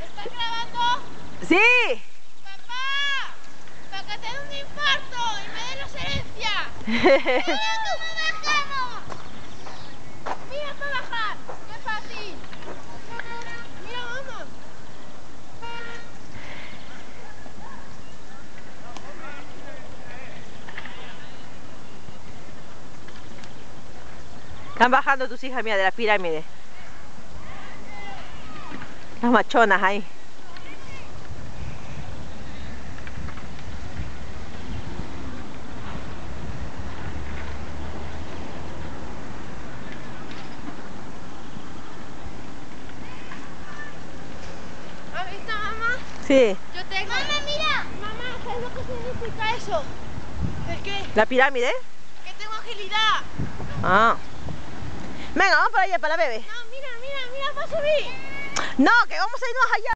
¿Estás grabando? ¡Sí! ¡Papá! ¡Para que te dé un infarto y me dé la herencia! ¡Mira cómo bajamos! ¡Mira para bajar! ¡Qué fácil! ¡Mira, vamos! Están bajando tus hijas, mira, de la pirámide. Las machonas ahí. ¿Has visto, mamá? Sí. Yo tengo... ¡Mamá, mira! Mamá, ¿sabes lo que significa eso? ¿El qué? ¿La pirámide? Que tengo agilidad. Ah. Venga, vamos para allá, para la bebé. No, mira, mira, mira, para subir. No, que vamos a irnos allá.